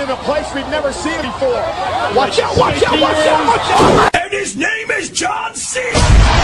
in a place we've never seen before. Watch out, watch out, watch out, watch out! And his name is John C.